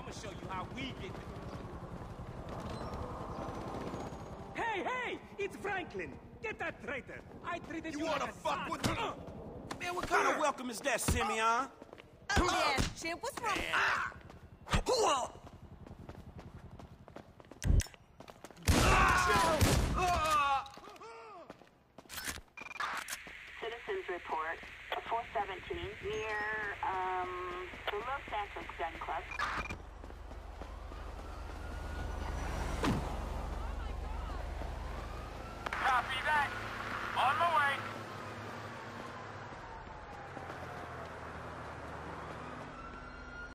I'ma show you how we get there. Hey! It's Franklin! Get that traitor! I treated you wanna like a fuck son. with him? Man, what kind of welcome is that, Simeon? Yeah, Chip, what's wrong? Citizens report 417 near, the Los Santos Gun Club.